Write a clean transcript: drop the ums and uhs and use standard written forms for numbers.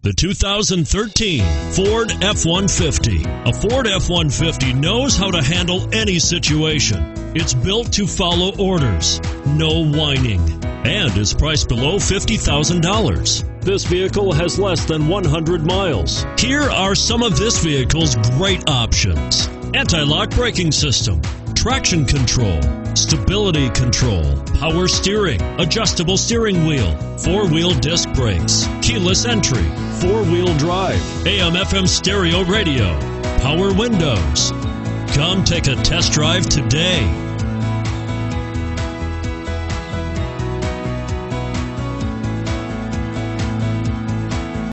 The 2013 Ford F-150. A Ford F-150 knows how to handle any situation. It's built to follow orders, no whining, and is priced below $50,000. This vehicle has less than 100 miles. Here are some of this vehicle's great options: anti-lock braking system, traction control, stability control, power steering, adjustable steering wheel, four-wheel disc brakes, keyless entry, four-wheel drive, AM/FM stereo radio, power windows. Come take a test drive today.